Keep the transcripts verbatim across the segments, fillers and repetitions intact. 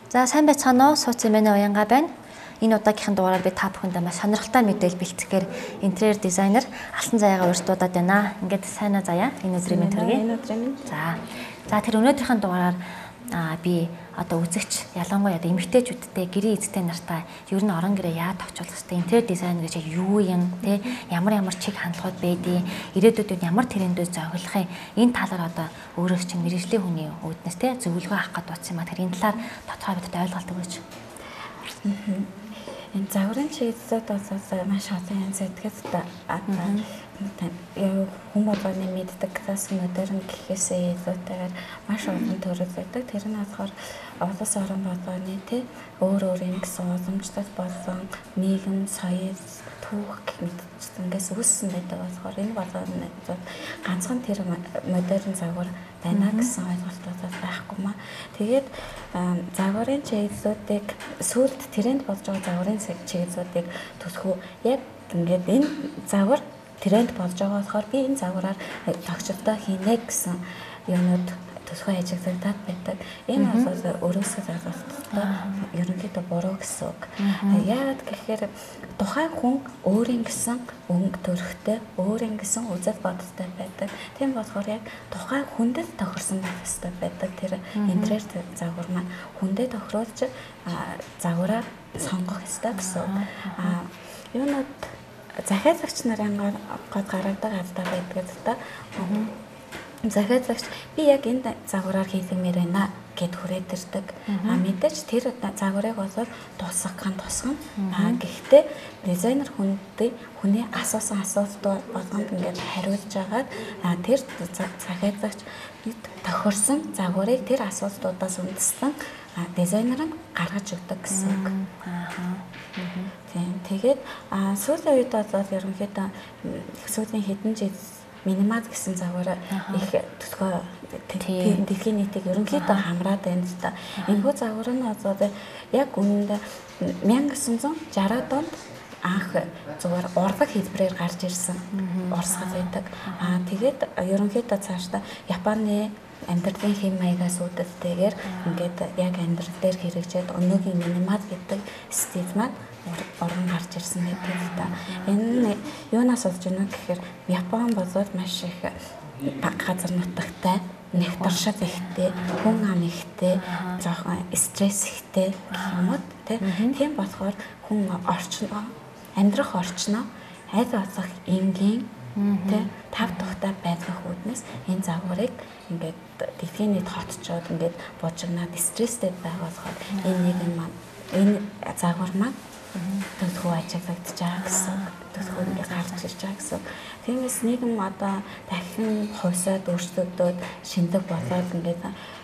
За сайн байцгаана уу? Сууц эмээнэ уянга байна. Энэ удаагийнхын дугаараар би та бүхэндээ маш сонирхолтой мэдээлэл бэлтгэхээр интерьер дизайнер Алтан Заяагаа урьдчилуулад байна. Ингээд сайнаа Заяа энэ өдрийн мэнд төргий. Энэ өдрийн мэнд. За. За тэр өнөөдрийнхээ дугаараар аа би одоо үзэгч ялангуяа одоо эмэгтэйчүүдтэй гэрээ эзэдтэй нартай ер нь орон гэрээ яа товчлох хэвтэй интерьер дизайн гэж юу юм те ямар ямар чиг хандлагууд байдیں۔ Ирээдүйд ямар трендүүд зохиолохын энэ талаар одоо өөрөө чинь мэрэгжлийн хүний үүднээс те зөвлөгөө авах гээд утсан юм а тэр энэ талаар тодорхой бидэд ойлголт өгөөч. Энэ загварын чиглэлд бас маш олон янз байдаг та хүн болгоны мэддэг классик модерн гэхээсээ илүүтэйгээр маш олон төрөл байдаг. Тэр нь болохоор улс орон болгоны тий өөр өөр юм гэсэн уламжлалт болон нийгэм, соёл, түүх гэх мэт ингээс үүссэн байдаг болохоор энэ болгоны ганцхан тэр модерн загвар байна гэсэн ойлголтууд байхгүй маа. Тэгээд загварын чиглэлүүдийг сүүлд тренд болж байгаа загварын чиглэлүүдийг төсөхөө яг ингээд энэ загвар тренд болж байгаа болохоор би энэ загвараар тогтцолтой хийнэ гэсэн юмуд төсвөө ажиглагдаад байдаг. Энэ бол өрөөсөө залгалттай ерөнхийдөө буруу гэсэн үг. Яагаад гэхээр тухайн хүн өөрийн гэсэн өнгө төрхтэй, өөрийн гэсэн үзэл бодолтой байдаг. Тийм болохоор яг тухайн хүндэд тохирсон байх хэрэгтэй байдаг. Тэр интерьер загвар маань хүндэд тохируулж загвараа сонгох хэрэгтэй гэсэн үг. А юунод захиалагч нарын гол гаргадаг алдаа байдаг та. Захиалагч би яг энэ загвараар хийлгэмээр байна гэд хүрээд ирдэг. А мэдээж тэр загварыг бол тусгах нь тусгана. А гэхдээ дизайнер хүндээ хүний асуусан асуулт болгонд ингээд хариулж агаад тэр захиалагч тохирсон загварыг тэр асуултуудаас үндэслэн дизайнер нь гаргаж өгдөг гэсэн үг. Аа. Тийм. Тэгээд сүүлийн үед бол ерөнхийдөө сүүлийн хэдэн жил минимал гэсэн загвар их төсгөө дэлхийн нийтийг ерөнхийдөө хамраад байна л да. Энэхүү загвар нь одоо яг үнэндээ мянга девятьсот шестьдесят онд анх зүгээр урлаг хэлбэрээр гарч ирсэн урсгал байдаг. Аа тэгээд ерөнхийдөө цаашдаа Японы амьдралын хэм маягаас үүдэлтэйгээр ингээд яг амьдрал дээр хэрэгжээд өнөөгийн минимал гэдэг стил маань орон гарч ирсэн байдаг л да. Энэ юунаас болж байна гэхээр Япон болоод маш их газар нутагтай, нэгтршил ихтэй, хүн ам ихтэй, жоохон стресс ихтэй гэх юм уу тийм болохоор хүн орчноо амьдрах орчноо аль болох энгийн тэ тав тухтай байх үүднээс энэ загварыг ингээд дэлхийн нийт хотчоод ингээд бужигнаад стресстэй байгуулахад энэ нэг юм энэ загвар маань төсвөө ажиглагдаж байгаа гэсэн төсвөө ингээд гарч ирж байгаа гэсэн. Тиймээс нийгэм одоо дахин хувьсаад өөрчлөгдөөд шиндэг болоод ингээд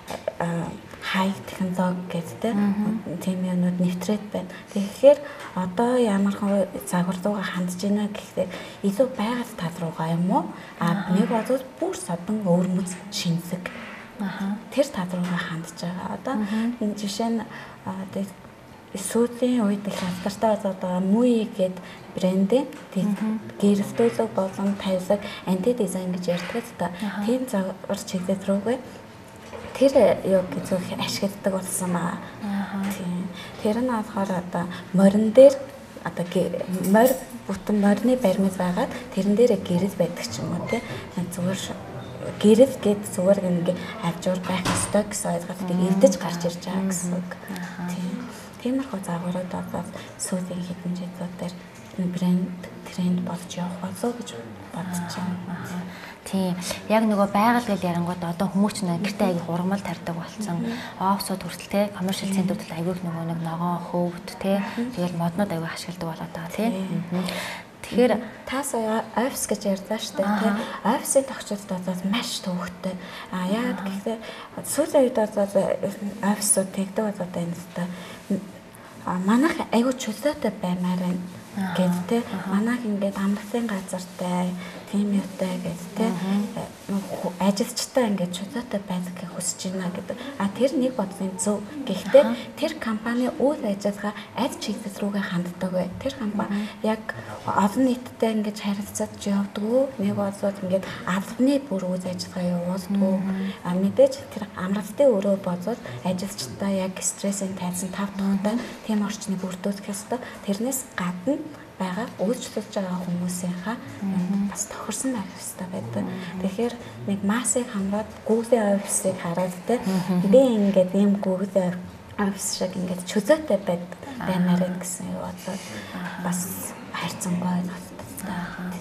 хай технологи гэдэг тийм юмнууд нэвтрээд байна. Тэгэхээр одоо ямар хэн загвар руугаа хандж байна гэхлээр илүү байгаль тал руугаа юм уу? А нэг бол бүр садан өөрмөц шинэлэг. Тэр тал руугаа хандж байгаа. Одоо жишээ нь сүүлийн үед их алдартай одоо Муи гэдэг брэндийн гэрэлтүүлэг болон тавилаг анти дизайн гэж ярьдаг та. Тийм загвар чиглэл рүүгээ тэр яг зөв ашигладаг болсон маа. Тийм. Тэр нь болохоор одоо морин дээр одоо морь бүтэн морины баримт байгаад тэрэн дээр гэрэл байдаг ч юм уу тий. Зүгээр гэрэл гэд зүгээр ингээ авжуур байх ёстой гэсэн ойлголтыг эрдэж гарч ирж байгаа гэсэн үг. Тийм. Тиймэрхүү загварууд бол сүүлийн хэдэн жилүүдээр брэнд тренд болж явах болов гэж бодож байна. Тийм. Яг нөгөө байгаль гэж ярангууд одоо хүмүүс ч нэг гэртээ аяг ургамал тарьдаг болсон. Офсууд хүртэл те коммершал центрүүд аягүйх нөгөө нэг ногоон хөвд те тэгэл моднууд аяг ашигладаг болоод байгаа тийм. Тэгэхээр та сая офис гэж ярьлаа шүү дээ тийм. Офисын тогтцолд бол маш төвөгтэй. А яагаад гэвэл сүүлийн үед бол офисууд тэгдэг болоод байна л та. А манайх аягүй чөлөөтэй баймаар байна. Гэхдээ манайх ингээд амралтын газартай, тийм юутай гэдэг тийм ажилчтай ингээд чөлөөтэй байдгийг хүсэж байна гэдэг. А тэр нэг бодлын зөв. Гэхдээ тэр компани үйл ажиллагаа аль чиглэл рүүгээ ханддаг вэ? Тэр компани яг олон нийттэй ингээд харилцаж явдггүй. Нэг болоод ингээд албаны бүр үйл ажиллагаа явуулдаггүй. А мэдээж тэр амралтын өрөө болоод ажилчтай яг стрессийн тайлсан тав тухтай тийм орчныг бүрдүүлэх ёстой. Тэрнээс гадна байгаа үйлчлүүлж байгаа хүмүүсийнхаа бас тохирсон байх ёстой байдаг. Тэгэхээр нэг массыг хамраад Google офисыг хараад те би ингээд ийм Google офис шиг ингээд чөлөөтэй байд баймаар гэсэн юу бодлоо бас хайрцангой болтой.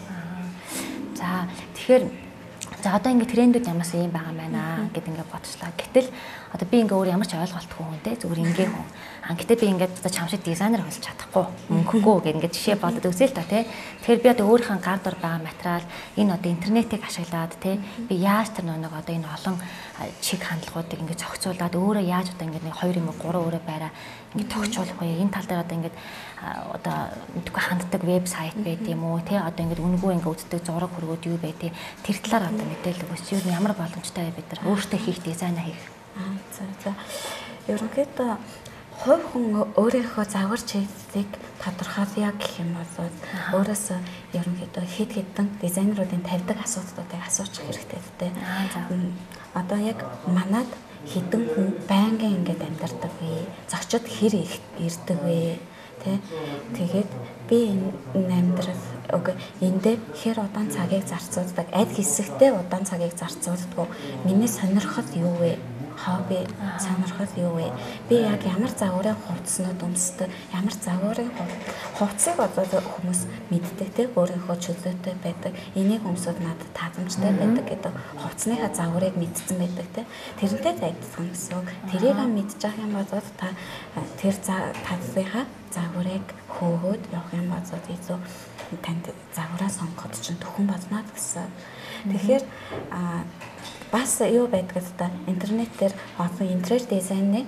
За тэгэхээр за одоо ингээд трендүүд ямаас ийм байгаа юм байна гэд ингээд бодчихлаа. Гэтэл одоо би ингээ өөр ямар ч ойлголтгүй хүн те зүгээр ингээ хүн. А гэтээ би ингээд одоо чам шиг дизайнер болж чадахгүй, мөнгөгүй гэх ингээд жишээ бодод үзээ л та те. Тэгэхээр би одоо өөрийнхөө гар дор байгаа материал энэ одоо интернетийг ашиглаад те би яаж тэр нэг одоо энэ олон чиг хандлагуудыг ингээд зохицуулаад өөрөө яаж одоо ингээд нэг хоёр юм уу гурван өөрөө байраа ингээд тогтчуулах вэ? Энэ тал дээр одоо ингээд одоо мэдгүй ханддаг вебсайт байд юм уу те одоо ингээд үнэгүй ингээд үздэг зураг хөргүүд юу байдгийг тэр талаар одоо мэдээлэл өгөөч. Юу ямар боломжтой бид нар өөртөө хийх дизайн хийх. Аа за за. Ерөнхийдөө хувь хүн өөрийнхөө загвар чиглэлийг тодорхойлъё гэх юм бол өөрөөсөө ерөнхийдөө хэд хэдэн дизайнеруудын тавьдаг асуудлуудыг асуучих хэрэгтэй те. Одоо яг манад хэдэн хүн байнгын ингээд амьдардаг вэ? Зочид хэр их ирдэг вэ? Тэ тэгээд би энэ амьдрал окей эндээ хэр удаан цагийг зарцуулдаг, аль хэсэгтээ удаан цагийг зарцуулдаг. Миний сонирхол юу вэ? Хобби сонирхол юу вэ? Би яг ямар загварын хувцснууд өмсдөг, ямар загварын хувцсыг одоо хүмүүс мэддэг те өөрийнхөө чөлөөтэй байдаг. Энийг өмсөд надад таазамжтай байдаг гэдэг хувцсныхаа загварыг мэдсэн байдаг те. Тэрнтэй адилхан гэсэн. Тэрийг мэдчих юм бол та тэр тавцынхаа загварыг хөөгөөд явах юм бол илүү танд загвараа сонгоход чинь төхөн болно гэсэн. Тэгэхээр а бас юу байдаг та интернет дээр олон интерьер дизайны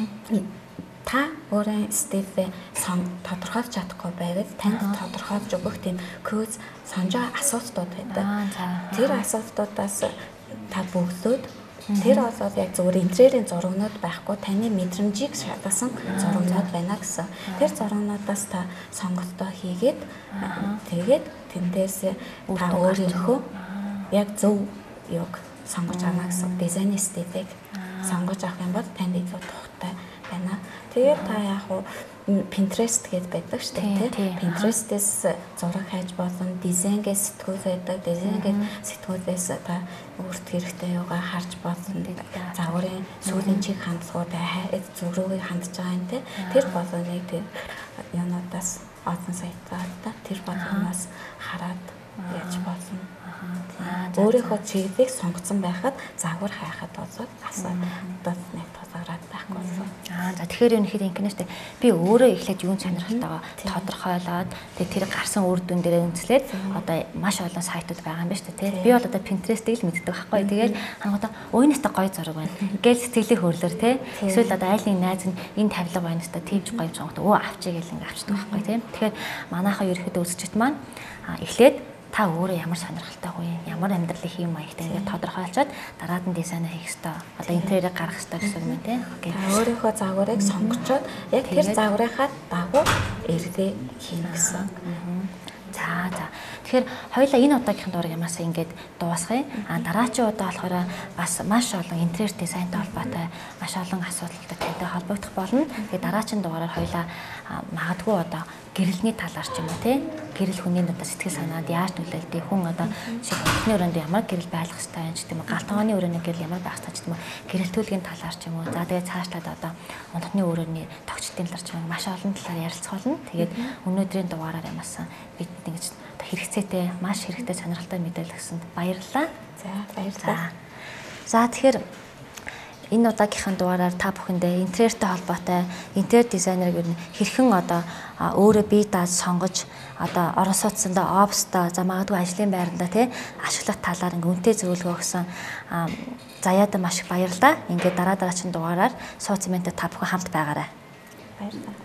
та өөрийн стилээ сон тодорхойлж чадахгүй байвал танд тодорхойлж өгөх тийм код сонж байгаа асуудлууд байдаг. Тэр асуудлуудаас та бөглөөд тэр болоод яг зөвхөн интерьерийн зургнууд байхгүй таны мэдрэмжийг шалгасан зургнууд байна гэсэн. Тэр зургнуудаас та сонголтоо хийгээд тэгээд тэндээс та өөрийнхөө яг зөв юг сонгож авах гэсэн дизайн стилийг сонгож авах юм бол танд илүү тухтай байна. Тэгээд та яг хуу Pinterest гэдээ байдаг шүү дээ тийм. Pinterest-ээс зураг хайж болно, дизайнгээс сэтгүүл байдаг, дизайнгээд сэтгүүлээс та өөрт хэрэгтэй юугаа харж болно. Загварын сүүлийн чиг хандлагуудаа зүрхрүүгээ хандж байгаа юм тийм. Тэр болгоныг тэр юунуудаас олон сайтаа тэр болгоноос хараад яаж болно. Өөрийнхөө чиглэлийг сонгоцсон байхад загвар хайхад болоод асуудал нэг толгороод байхгүй болсон. Аа за тэгэхээр ерөнхийдөө ингэнэ штэ би өөрөө эхлээд юун сонирхолтойгоо тодорхойлоод тэгээ тэр гарсан үр дүн дээрээ үндэслээд одоо маш олон сайтууд байгаа юм байна штэ тий. Би бол одоо Pinterest-ийг л мэддэг байхгүй. Тэгээд хангалттай уйнастай гоё зураг байна. Гэл сэтгэлийн хөрлөөр тий. Эсвэл одоо айл нэг найз нь энэ тавилга байна штэ тиймж гоё жоохот өө авчиг гэл ингээ авчдаг байхгүй тий. Тэгэхээр манайхаа ерөнхийдөө үзчихэд маань эхлээд та өөрөө ямар сонирхолтой вэ? Ямар амьдралын хэм маягтай ингээд тодорхойлцоод дараад нь дизайнер хийх ёстой. Одоо интерьерийг гаргах ёстой гэсэн юм тий. Окей. Өөрийнхөө загварыг сонгочоод яг тэр загварынхаа дагуу эрдээ хийнэ гэсэн. За за. Тэгэхээр хоёулаа энэ удаагийнхын дугаар ямаасаа ингээд дуусгая. А дараачийн удаа болохоор бас маш олон интерьер дизайнтай холбоотой маш олон асуудалтай тантай холбогдох болно. Тэгээд дараачийн дугаараар хоёулаа магадгүй одоо гэрэлний талаар ч юм уу тий. Гэрэл хүний одоо сэтгэл санаанд яаж нөлөөлдөг хүн одоо шиг эхний өрөөнд ямар гэрэл байлгах ёстой юм ч гэдэм үү. Галтгооны өрөөний гэрэл ямар байх ёстой ч гэдэм үү. Гэрэл төлгийн талаар ч юм уу. За тэгээд цаашлаад одоо унтны өрөөний тогтчдын талаар ч юм маш олон талаар ярилцах болно. Тэгээд өнөөдрийн дугаараар ямаасан бид ингэж хэрэгцээтэй маш хэрэгтэй сонирхолтой мэдээлэл өгсөнд баярлалаа. За баярлалаа. За тэгэхээр энэ удаагийнхын дугаараар та бүхэндээ интерьертэй холбоотой интерьер дизайнерыг ер нь хэрхэн одоо өөрөө бие дааж сонгож одоо орон сууцсандаа оффстаа за магадгүй ажлын байранда тий ашиглах талаар ингээ үнэтэй зөвлөгөө өгсөн заяада маш их баярлалаа. Ингээ дараа дараагийн дугаараар сууц цементтэй та бүхэн хамт байгаарай. Баярлалаа.